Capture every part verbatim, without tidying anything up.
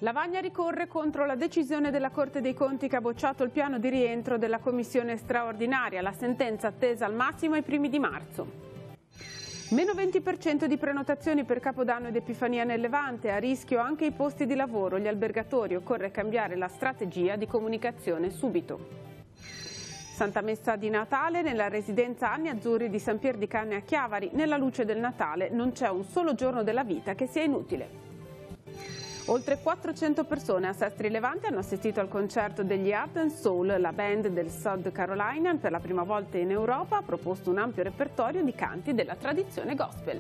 Lavagna ricorre contro la decisione della Corte dei Conti che ha bocciato il piano di rientro della commissione straordinaria, la sentenza attesa al massimo ai primi di marzo. Meno venti per cento di prenotazioni per Capodanno ed Epifania nel Levante, a rischio anche i posti di lavoro, gli albergatori, occorre cambiare la strategia di comunicazione subito. Santa Messa di Natale nella residenza Anni Azzurri di San Pier di Canne a Chiavari, nella luce del Natale non c'è un solo giorno della vita che sia inutile. Oltre quattrocento persone a Sestri Levante hanno assistito al concerto degli Heart and Soul. La band del South Carolina, per la prima volta in Europa, ha proposto un ampio repertorio di canti della tradizione gospel.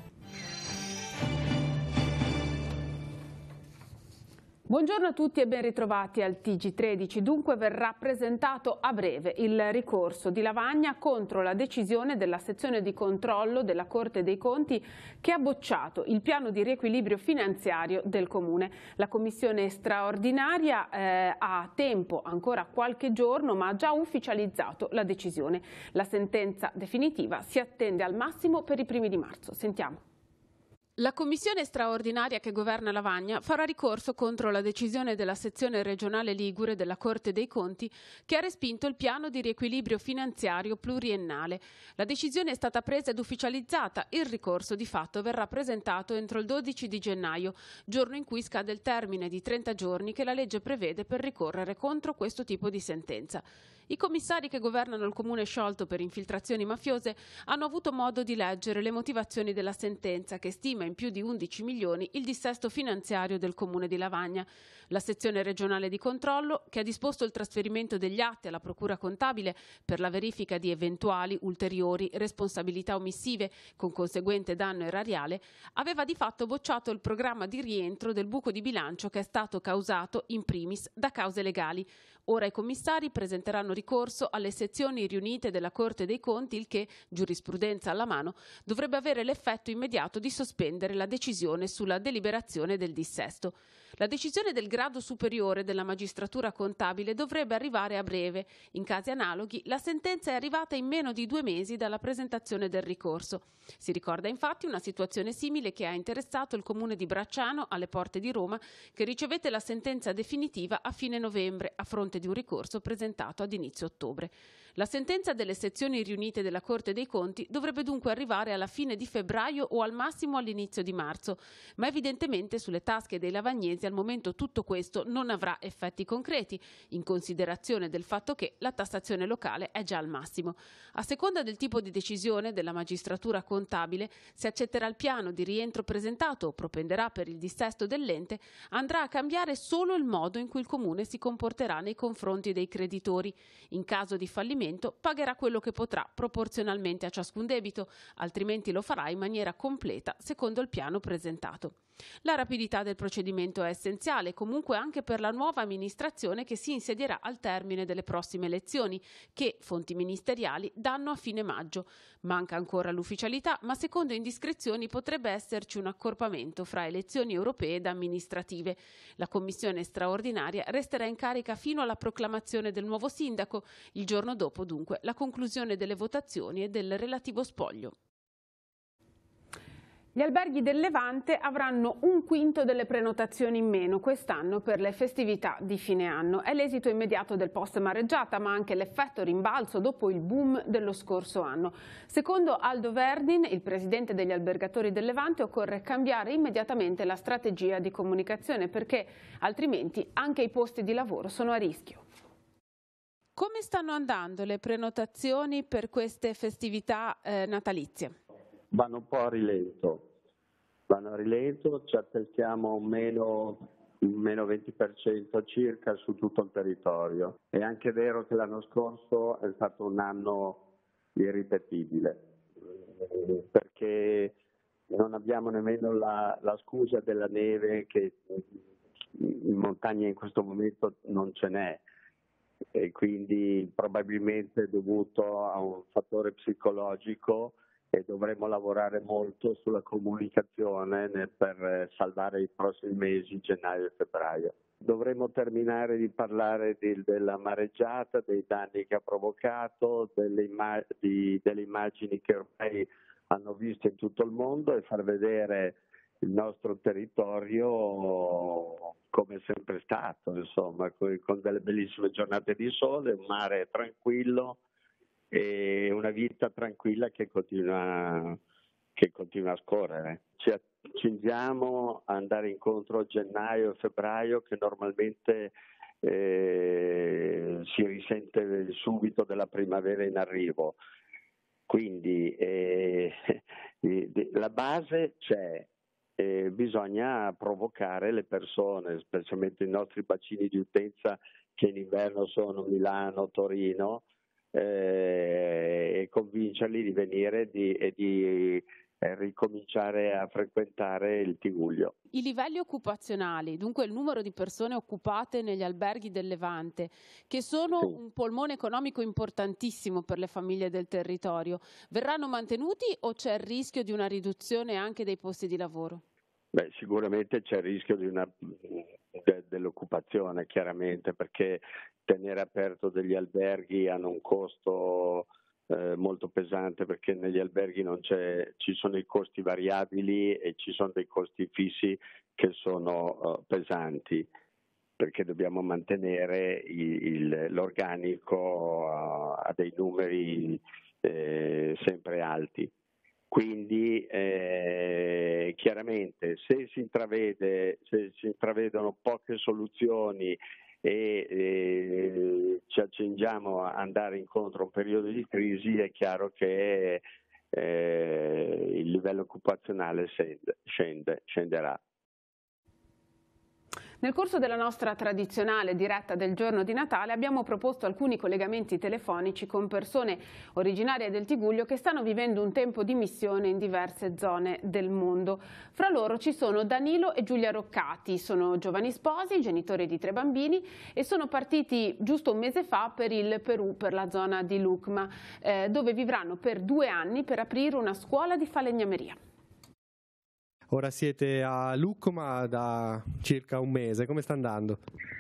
Buongiorno a tutti e ben ritrovati al T G tredici. Dunque verrà presentato a breve il ricorso di Lavagna contro la decisione della sezione di controllo della Corte dei Conti che ha bocciato il piano di riequilibrio finanziario del Comune. La commissione straordinaria eh, ha tempo, ancora qualche giorno, ma ha già ufficializzato la decisione. La sentenza definitiva si attende al massimo per i primi di marzo. Sentiamo. La commissione straordinaria che governa Lavagna farà ricorso contro la decisione della sezione regionale Ligure della Corte dei Conti che ha respinto il piano di riequilibrio finanziario pluriennale. La decisione è stata presa ed ufficializzata. Il ricorso di fatto verrà presentato entro il dodici di gennaio, giorno in cui scade il termine di trenta giorni che la legge prevede per ricorrere contro questo tipo di sentenza. I commissari che governano il comune sciolto per infiltrazioni mafiose hanno avuto modo di leggere le motivazioni della sentenza che stima in più di undici milioni il dissesto finanziario del comune di Lavagna. La sezione regionale di controllo, che ha disposto il trasferimento degli atti alla procura contabile per la verifica di eventuali ulteriori responsabilità omissive con conseguente danno erariale, aveva di fatto bocciato il programma di rientro del buco di bilancio che è stato causato in primis da cause legali. Ora i commissari presenteranno ricorso alle sezioni riunite della Corte dei Conti, il che, giurisprudenza alla mano, dovrebbe avere l'effetto immediato di sospendere la decisione sulla deliberazione del dissesto. La decisione del grado superiore della magistratura contabile dovrebbe arrivare a breve. In casi analoghi, la sentenza è arrivata in meno di due mesi dalla presentazione del ricorso. Si ricorda infatti una situazione simile che ha interessato il comune di Bracciano, alle porte di Roma, che ricevette la sentenza definitiva a fine novembre, a fronte di un ricorso presentato ad inizio ottobre. La sentenza delle sezioni riunite della Corte dei Conti dovrebbe dunque arrivare alla fine di febbraio o al massimo all'inizio di marzo, ma evidentemente sulle tasche dei lavagnesi al momento tutto questo non avrà effetti concreti, in considerazione del fatto che la tassazione locale è già al massimo. A seconda del tipo di decisione della magistratura contabile, se accetterà il piano di rientro presentato o propenderà per il dissesto dell'ente, andrà a cambiare solo il modo in cui il comune si comporterà nei confronti dei creditori. In caso di fallimento pagherà quello che potrà proporzionalmente a ciascun debito, altrimenti lo farà in maniera completa secondo il piano presentato. La rapidità del procedimento è essenziale comunque anche per la nuova amministrazione che si insedierà al termine delle prossime elezioni, che, fonti ministeriali, danno a fine maggio. Manca ancora l'ufficialità, ma secondo indiscrezioni potrebbe esserci un accorpamento fra elezioni europee ed amministrative. La commissione straordinaria resterà in carica fino alla proclamazione del nuovo sindaco, il giorno dopo dunque la conclusione delle votazioni e del relativo spoglio. Gli alberghi del Levante avranno un quinto delle prenotazioni in meno quest'anno per le festività di fine anno. È l'esito immediato del post mareggiata, ma anche l'effetto rimbalzo dopo il boom dello scorso anno. Secondo Aldo Verdin, il presidente degli albergatori del Levante, occorre cambiare immediatamente la strategia di comunicazione perché altrimenti anche i posti di lavoro sono a rischio. Come stanno andando le prenotazioni per queste festività eh, natalizie? Vanno un po' a rilento, vanno a rilento, ci attestiamo un meno, un meno venti per cento circa su tutto il territorio. È anche vero che l'anno scorso è stato un anno irripetibile, perché non abbiamo nemmeno la, la scusa della neve che in montagna in questo momento non ce n'è. E quindi probabilmente è dovuto a un fattore psicologico e dovremo lavorare molto sulla comunicazione per salvare i prossimi mesi, gennaio e febbraio. Dovremo terminare di parlare di, della mareggiata, dei danni che ha provocato, delle, immag di, delle immagini che ormai hanno visto in tutto il mondo e far vedere il nostro territorio come è sempre stato, insomma, con delle bellissime giornate di sole, un mare tranquillo e una vita tranquilla che continua, che continua a scorrere. Ci accingiamo ad andare incontro a gennaio e febbraio, che normalmente eh, si risente subito della primavera in arrivo. Quindi eh, la base c'è. Eh, bisogna provocare le persone, specialmente i nostri bacini di utenza che in inverno sono Milano, Torino, eh, e convincerli di venire di, e di eh, ricominciare a frequentare il Tigullio. I livelli occupazionali, dunque il numero di persone occupate negli alberghi del Levante, che sono sì. un polmone economico importantissimo per le famiglie del territorio, verranno mantenuti o c'è il rischio di una riduzione anche dei posti di lavoro? Beh, sicuramente c'è il rischio di una, de, dell'occupazione, chiaramente, perché tenere aperto degli alberghi hanno un costo eh, molto pesante, perché negli alberghi non c'è, ci sono i costi variabili e ci sono dei costi fissi che sono uh, pesanti, perché dobbiamo mantenere il, il, l'organico uh, a dei numeri eh, sempre alti. Quindi eh, chiaramente se si intravede, se si intravedono poche soluzioni e eh, ci accingiamo a andare incontro a un periodo di crisi, è chiaro che eh, il livello occupazionale scende, scende, scenderà. Nel corso della nostra tradizionale diretta del giorno di Natale abbiamo proposto alcuni collegamenti telefonici con persone originarie del Tigullio che stanno vivendo un tempo di missione in diverse zone del mondo. Fra loro ci sono Danilo e Giulia Roccati, sono giovani sposi, genitori di tre bambini e sono partiti giusto un mese fa per il Perù, per la zona di Lucma, eh, dove vivranno per due anni per aprire una scuola di falegnameria. Ora siete a Lucma da circa un mese, come sta andando?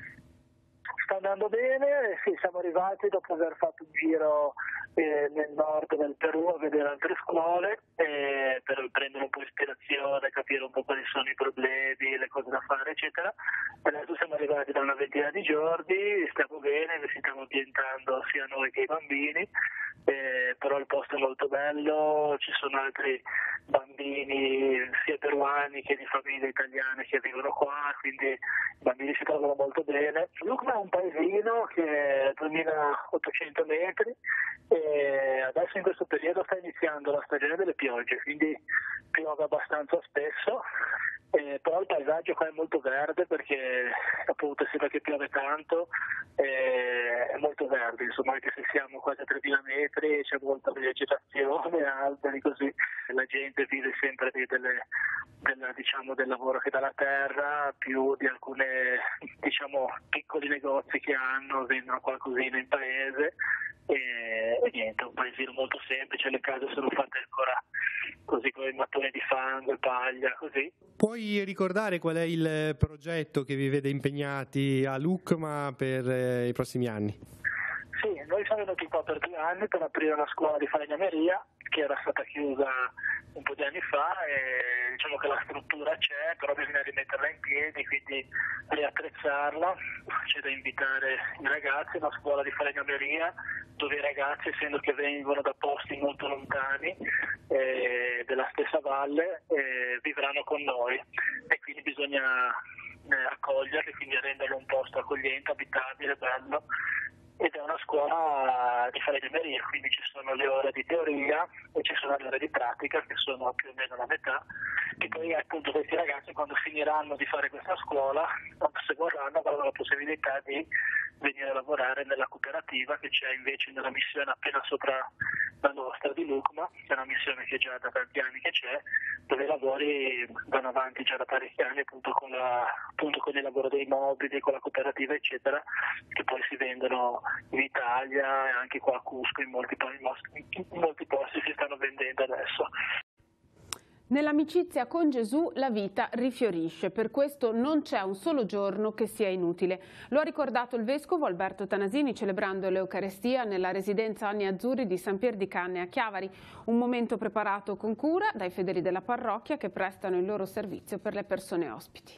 Sta andando bene, sì, siamo arrivati dopo aver fatto un giro eh, nel nord del Perù a vedere altre scuole eh, per prendere un po' ispirazione, capire un po' quali sono i problemi, le cose da fare, eccetera. Adesso siamo arrivati da una ventina di giorni, stiamo bene, ci stiamo ambientando sia noi che i bambini. Eh, però il posto è molto bello, ci sono altri bambini sia peruani che di famiglie italiane che vivono qua, quindi i bambini si trovano molto bene. Lucma è un paesino che è duemilaottocento metri e adesso in questo periodo sta iniziando la stagione delle piogge, quindi piove abbastanza spesso. Eh, però il paesaggio qua è molto verde perché appunto sembra che piove tanto, eh, è molto verde, insomma, anche se siamo quasi a tremila metri c'è molta vegetazione, alberi, così la gente vive sempre di, delle, della, diciamo, del lavoro che dà la terra, più di alcune diciamo piccoli negozi che hanno, vendono qualcosina in paese e, e niente, un paesino molto semplice, le case sono fatte ancora così con i mattoni di fango e paglia, così. Puoi ricordare qual è il progetto che vi vede impegnati a Lucma per eh, i prossimi anni? Sì, noi siamo venuti qua per due anni per aprire una scuola di falegnameria che era stata chiusa un po' di anni fa e diciamo che la struttura c'è, però bisogna rimetterla in piedi, quindi riattrezzarla. C'è da invitare i ragazzi a una scuola di falegnameria dove i ragazzi, essendo che vengono da posti molto lontani eh, della stessa valle, eh, vivranno con noi e quindi bisogna eh, accoglierli, quindi renderlo un posto accogliente, abitabile, bello. Ed è una scuola di falegnameria, quindi ci sono le ore di teoria e ci sono le ore di pratica che sono più o meno la metà, e poi appunto questi ragazzi quando finiranno di fare questa scuola, quando se vorranno, avranno la possibilità di venire a lavorare nella cooperativa che c'è invece nella missione appena sopra la nostra di Lucma, che è una missione che già da tanti anni che c'è, dove i lavori vanno avanti già da parecchi anni appunto con, la, appunto con il lavoro dei mobili, con la cooperativa eccetera, che poi si vendono in Italia e anche qua a Cusco in molti, in molti posti si stanno vendendo adesso. Nell'amicizia con Gesù la vita rifiorisce, per questo non c'è un solo giorno che sia inutile. Lo ha ricordato il vescovo Alberto Tanasini celebrando l'Eucarestia nella residenza Anni Azzurri di San Pier di Canne a Chiavari, un momento preparato con cura dai fedeli della parrocchia che prestano il loro servizio per le persone ospiti.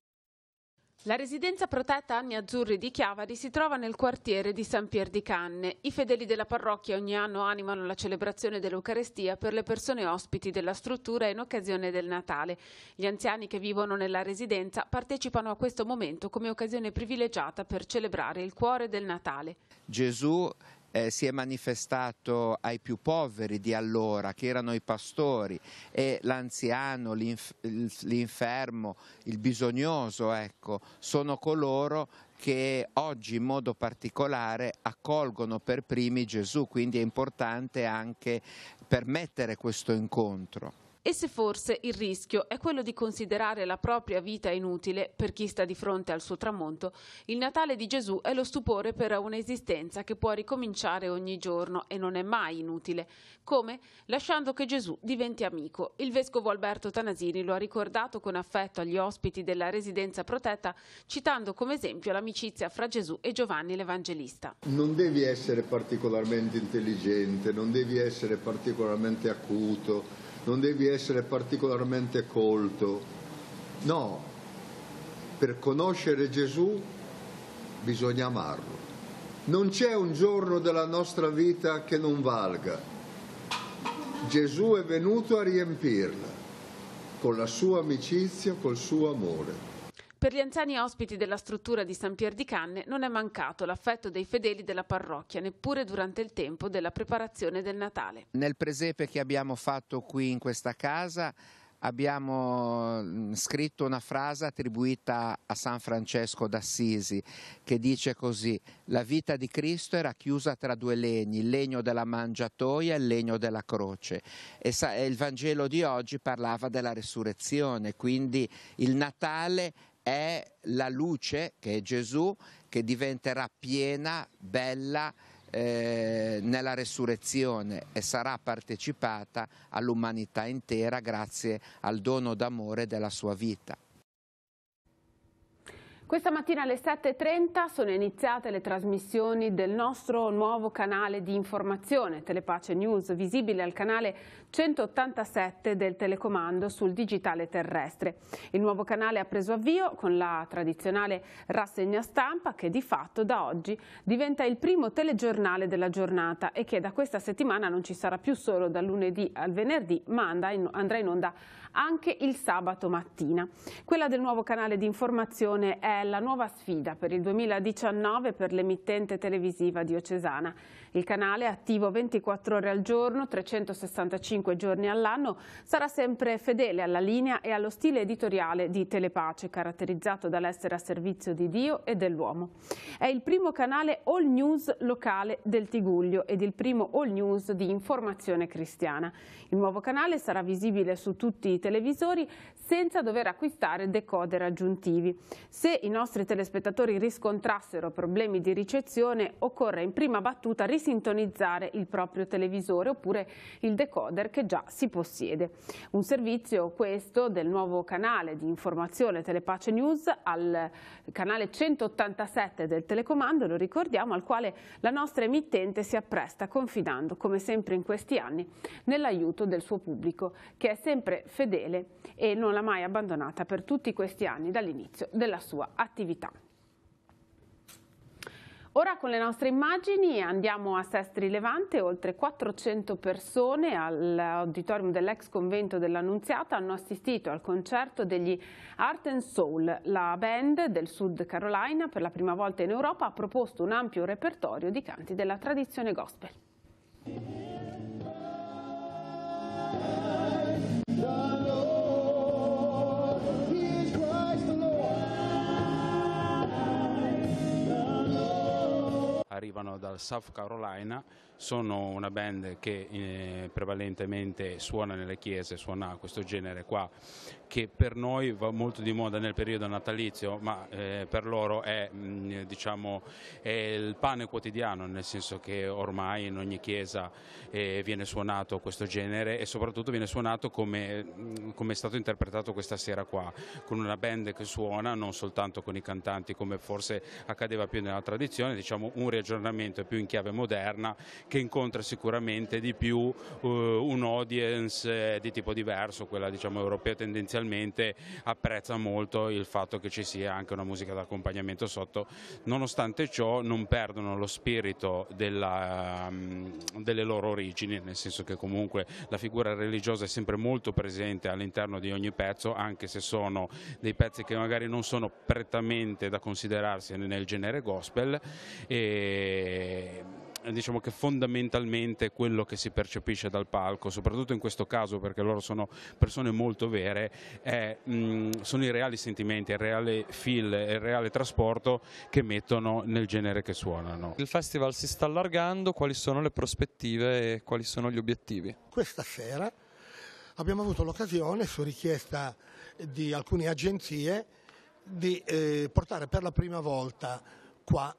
La residenza protetta Anni Azzurri di Chiavari si trova nel quartiere di San Pier di Canne. I fedeli della parrocchia ogni anno animano la celebrazione dell'Eucarestia per le persone ospiti della struttura in occasione del Natale. Gli anziani che vivono nella residenza partecipano a questo momento come occasione privilegiata per celebrare il cuore del Natale. Gesù Eh, si è manifestato ai più poveri di allora, che erano i pastori, e l'anziano, l'inf- l'infermo, il bisognoso, ecco, sono coloro che oggi in modo particolare accolgono per primi Gesù, quindi è importante anche permettere questo incontro. E se forse il rischio è quello di considerare la propria vita inutile per chi sta di fronte al suo tramonto, il Natale di Gesù è lo stupore per un'esistenza che può ricominciare ogni giorno e non è mai inutile. Come? Lasciando che Gesù diventi amico. Il vescovo Alberto Tanasini lo ha ricordato con affetto agli ospiti della residenza protetta, citando come esempio l'amicizia fra Gesù e Giovanni l'Evangelista. Non devi essere particolarmente intelligente, non devi essere particolarmente acuto, non devi essere particolarmente colto. No, per conoscere Gesù bisogna amarlo. Non c'è un giorno della nostra vita che non valga. Gesù è venuto a riempirla con la sua amicizia, col suo amore. Per gli anziani ospiti della struttura di San Pier di Canne non è mancato l'affetto dei fedeli della parrocchia, neppure durante il tempo della preparazione del Natale. Nel presepe che abbiamo fatto qui in questa casa abbiamo scritto una frase attribuita a San Francesco d'Assisi che dice così: la vita di Cristo era chiusa tra due legni, il legno della mangiatoia e il legno della croce, e il Vangelo di oggi parlava della resurrezione, quindi il Natale è la luce, che è Gesù, che diventerà piena, bella eh, nella resurrezione e sarà partecipata all'umanità intera grazie al dono d'amore della sua vita. Questa mattina alle sette e trenta sono iniziate le trasmissioni del nostro nuovo canale di informazione, Telepace News, visibile al canale centottantasette del telecomando sul digitale terrestre. Il nuovo canale ha preso avvio con la tradizionale rassegna stampa che di fatto da oggi diventa il primo telegiornale della giornata e che da questa settimana non ci sarà più solo dal lunedì al venerdì, ma andrà in onda anche il sabato mattina. Quella del nuovo canale di informazione è la nuova sfida per il duemiladiciannove per l'emittente televisiva diocesana. Il canale, attivo ventiquattro ore al giorno, trecentosessantacinque giorni all'anno, sarà sempre fedele alla linea e allo stile editoriale di Telepace, caratterizzato dall'essere a servizio di Dio e dell'uomo. È il primo canale all news locale del Tigullio ed il primo all news di informazione cristiana. Il nuovo canale sarà visibile su tutti i televisori senza dover acquistare decoder aggiuntivi. Se i nostri telespettatori riscontrassero problemi di ricezione, occorre in prima battuta risintonizzare il proprio televisore oppure il decoder che già si possiede. Un servizio questo del nuovo canale di informazione Telepace News al canale centottantasette del telecomando, lo ricordiamo, al quale la nostra emittente si appresta confidando, come sempre in questi anni, nell'aiuto del suo pubblico, che è sempre fedele e non l'ha mai abbandonata per tutti questi anni dall'inizio della sua attività. Ora con le nostre immagini andiamo a Sestri Levante. Oltre quattrocento persone all'auditorium dell'ex convento dell'Annunziata hanno assistito al concerto degli Art and Soul. La band del Sud Carolina, per la prima volta in Europa, ha proposto un ampio repertorio di canti della tradizione gospel. Arriva arrivano dal South Carolina, sono una band che eh, prevalentemente suona nelle chiese, suona questo genere qua, che per noi va molto di moda nel periodo natalizio, ma eh, per loro è, mh, diciamo, è il pane quotidiano, nel senso che ormai in ogni chiesa eh, viene suonato questo genere, e soprattutto viene suonato come, mh, come è stato interpretato questa sera qua, con una band che suona, non soltanto con i cantanti come forse accadeva più nella tradizione, diciamo un riaggiornamento più in chiave moderna, che incontra sicuramente di più uh, un audience eh, di tipo diverso. Quella, diciamo, europea tendenzialmente apprezza molto il fatto che ci sia anche una musica d'accompagnamento sotto. Nonostante ciò non perdono lo spirito della, um, delle loro origini, nel senso che comunque la figura religiosa è sempre molto presente all'interno di ogni pezzo, anche se sono dei pezzi che magari non sono prettamente da considerarsi nel genere gospel, e diciamo che fondamentalmente quello che si percepisce dal palco, soprattutto in questo caso perché loro sono persone molto vere, è, mh, sono i reali sentimenti, il reale feel, il reale trasporto che mettono nel genere che suonano. Il festival si sta allargando, quali sono le prospettive e quali sono gli obiettivi? Questa sera abbiamo avuto l'occasione, su richiesta di alcune agenzie, di eh, portare per la prima volta qua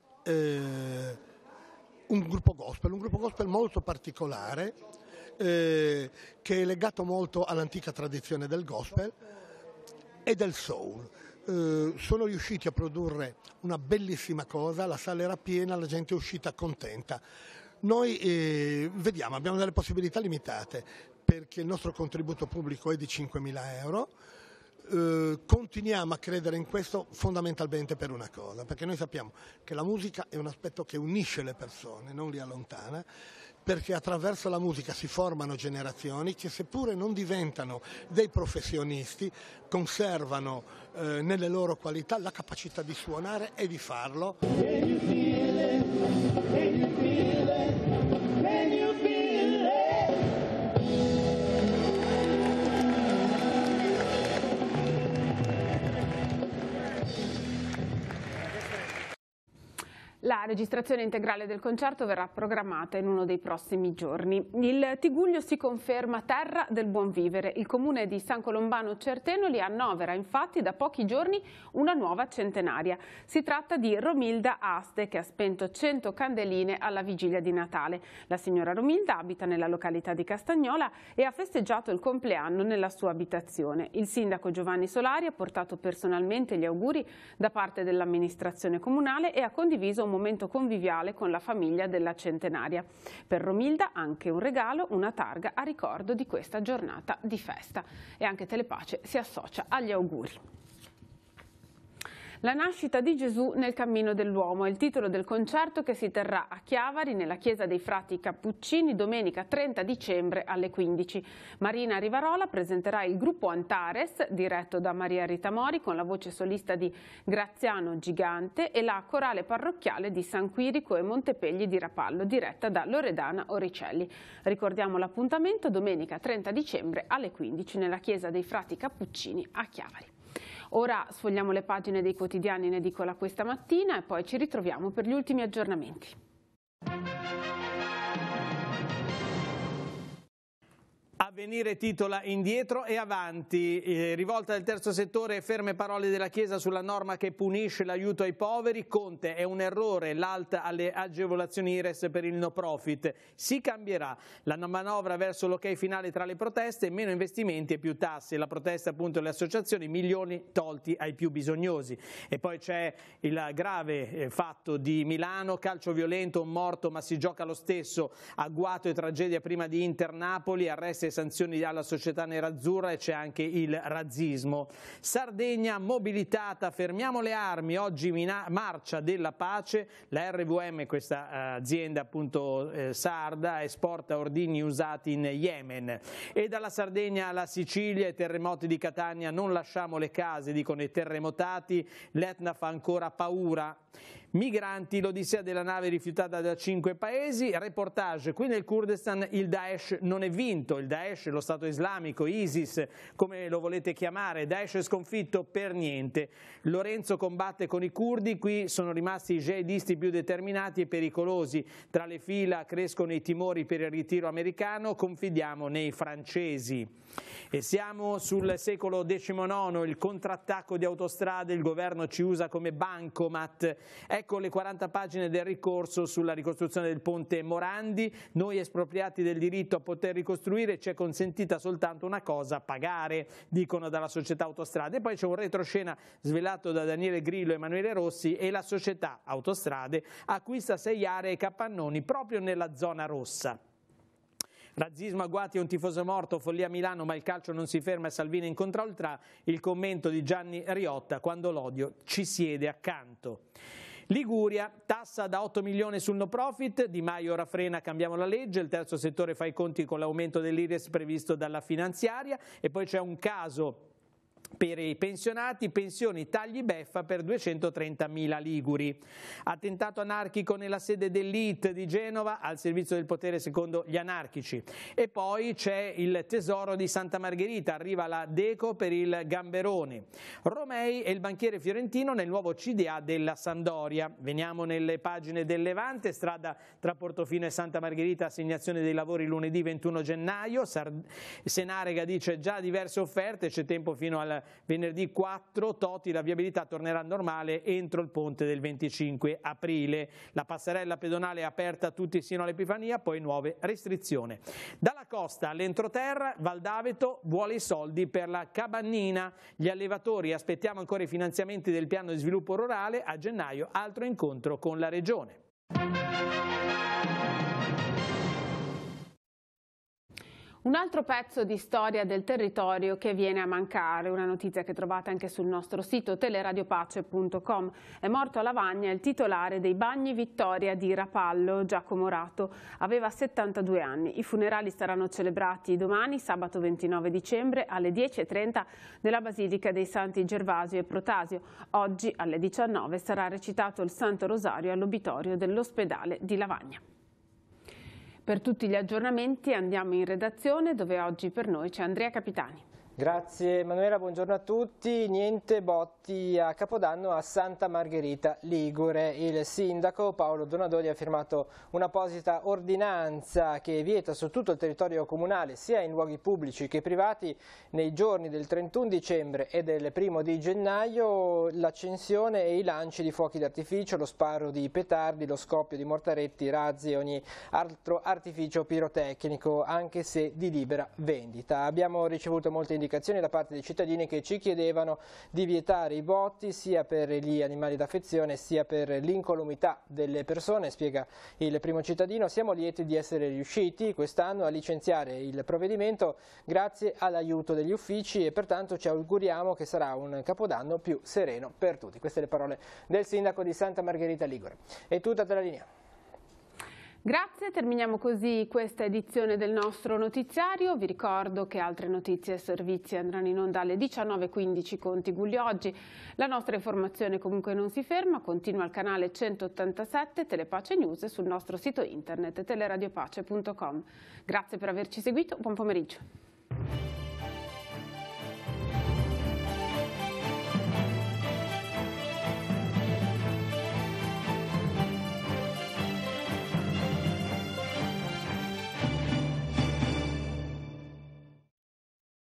eh, un gruppo gospel, un gruppo gospel molto particolare, eh, che è legato molto all'antica tradizione del gospel e del soul. Eh, sono riusciti a produrre una bellissima cosa, la sala era piena, la gente è uscita contenta. Noi eh, vediamo, abbiamo delle possibilità limitate, perché il nostro contributo pubblico è di cinquemila euro. Eh, continuiamo a credere in questo fondamentalmente per una cosa, perché noi sappiamo che la musica è un aspetto che unisce le persone, non li allontana, perché attraverso la musica si formano generazioni che, seppure non diventano dei professionisti, conservano eh, nelle loro qualità la capacità di suonare e di farlo. La registrazione integrale del concerto verrà programmata in uno dei prossimi giorni. Il Tigullio si conferma terra del buon vivere. Il comune di San Colombano Certenoli annovera infatti da pochi giorni una nuova centenaria. Si tratta di Romilda Aste, che ha spento cento candeline alla vigilia di Natale. La signora Romilda abita nella località di Castagnola e ha festeggiato il compleanno nella sua abitazione. Il sindaco Giovanni Solari ha portato personalmente gli auguri da parte dell'amministrazione comunale e ha condiviso un momento conviviale con la famiglia della centenaria. Per Romilda anche un regalo, una targa a ricordo di questa giornata di festa. E anche Telepace si associa agli auguri. La nascita di Gesù nel cammino dell'uomo è il titolo del concerto che si terrà a Chiavari nella chiesa dei frati Cappuccini domenica trenta dicembre alle quindici. Marina Rivarola presenterà il gruppo Antares diretto da Maria Rita Mori con la voce solista di Graziano Gigante e la corale parrocchiale di San Quirico e Montepegli di Rapallo diretta da Loredana Oricelli. Ricordiamo l'appuntamento domenica trenta dicembre alle quindici nella chiesa dei frati Cappuccini a Chiavari. Ora sfogliamo le pagine dei quotidiani in edicola questa mattina e poi ci ritroviamo per gli ultimi aggiornamenti. Avvenire titola indietro e avanti, eh, rivolta del terzo settore, ferme parole della Chiesa sulla norma che punisce l'aiuto ai poveri. Conte, è un errore l'alta alle agevolazioni I R E S per il no profit, si cambierà. La manovra verso l'ok finale tra le proteste, meno investimenti e più tasse, la protesta appunto delle associazioni, milioni tolti ai più bisognosi. E poi c'è il grave eh, fatto di Milano, calcio violento, un morto ma si gioca lo stesso, agguato e tragedia prima di Inter Napoli, arresti e sanzioni alla società nerazzurra e c'è anche il razzismo. Sardegna mobilitata, fermiamo le armi, oggi marcia della pace, la R V M, questa eh, azienda appunto eh, sarda, esporta ordigni usati in Yemen. E dalla Sardegna alla Sicilia, i terremoti di Catania, non lasciamo le case, dicono i terremotati, l'Etna fa ancora paura. Migranti, l'odissea della nave rifiutata da cinque paesi. Reportage, qui nel Kurdistan il Daesh non è vinto, il Daesh, lo Stato islamico, ISIS, come lo volete chiamare, Daesh è sconfitto per niente. Lorenzo combatte con i curdi, qui sono rimasti i jihadisti più determinati e pericolosi. Tra le fila crescono i timori per il ritiro americano, confidiamo nei francesi. E siamo sul secolo diciannove, il contrattacco di Autostrade, il governo ci usa come bancomat. Ecco le quaranta pagine del ricorso sulla ricostruzione del ponte Morandi. Noi espropriati del diritto a poter ricostruire, ci è consentita soltanto una cosa, pagare, dicono dalla società Autostrade. E poi c'è un retroscena svelato da Daniele Grillo e Emanuele Rossi e la società Autostrade acquista sei aree e capannoni proprio nella zona rossa. Razzismo, agguati e un tifoso morto, follia a Milano, ma il calcio non si ferma e Salvini incontra Oltrà. Il commento di Gianni Riotta: quando l'odio ci siede accanto. Liguria, tassa da otto milioni sul no profit, Di Maio ora frena, cambiamo la legge, il terzo settore fa i conti con l'aumento dell'I R E S previsto dalla finanziaria. E poi c'è un caso per i pensionati, pensioni tagli beffa per duecentotrentamila liguri. Attentato anarchico nella sede dell'I T di Genova, al servizio del potere secondo gli anarchici. E poi c'è il tesoro di Santa Margherita, arriva la Deco per il Gamberone. Romei e il banchiere fiorentino nel nuovo C D A della Sampdoria. Veniamo nelle pagine del Levante, strada tra Portofino e Santa Margherita, assegnazione dei lavori lunedì ventuno gennaio. Senarega dice già diverse offerte, c'è tempo fino al venerdì quattro, Toti, la viabilità tornerà normale entro il ponte del venticinque aprile. La passerella pedonale è aperta a tutti sino all'Epifania, poi nuove restrizioni. Dalla costa all'entroterra, Valdaveto vuole i soldi per la cabannina. Gli allevatori, aspettiamo ancora i finanziamenti del piano di sviluppo rurale, a gennaio altro incontro con la regione. Un altro pezzo di storia del territorio che viene a mancare, una notizia che trovate anche sul nostro sito teleradiopace punto com. È morto a Lavagna il titolare dei Bagni Vittoria di Rapallo, Giacomo Rato. Aveva settantadue anni. I funerali saranno celebrati domani, sabato ventinove dicembre, alle dieci e trenta nella Basilica dei Santi Gervasio e Protasio. Oggi alle diciannove sarà recitato il Santo Rosario all'obitorio dell'ospedale di Lavagna. Per tutti gli aggiornamenti andiamo in redazione, dove oggi per noi c'è Andrea Capitani. Grazie Emanuela, buongiorno a tutti. Niente botti a Capodanno a Santa Margherita Ligure. Il sindaco Paolo Donadoli ha firmato un'apposita ordinanza che vieta su tutto il territorio comunale, sia in luoghi pubblici che privati, nei giorni del trentuno dicembre e del primo di gennaio, l'accensione e i lanci di fuochi d'artificio, lo sparo di petardi, lo scoppio di mortaretti, razzi e ogni altro artificio pirotecnico, anche se di libera vendita. Abbiamo ricevuto molte indicazioni da parte dei cittadini che ci chiedevano di vietare i botti sia per gli animali d'affezione sia per l'incolumità delle persone. Spiega il primo cittadino: siamo lieti di essere riusciti quest'anno a licenziare il provvedimento grazie all'aiuto degli uffici e pertanto ci auguriamo che sarà un Capodanno più sereno per tutti. Queste le parole del sindaco di Santa Margherita Ligure. È tutta te la linea. Grazie, terminiamo così questa edizione del nostro notiziario. Vi ricordo che altre notizie e servizi andranno in onda alle diciannove e quindici con Tigullio Oggi. La nostra informazione comunque non si ferma, continua al canale centottantasette Telepace News e sul nostro sito internet teleradiopace punto com. Grazie per averci seguito, buon pomeriggio.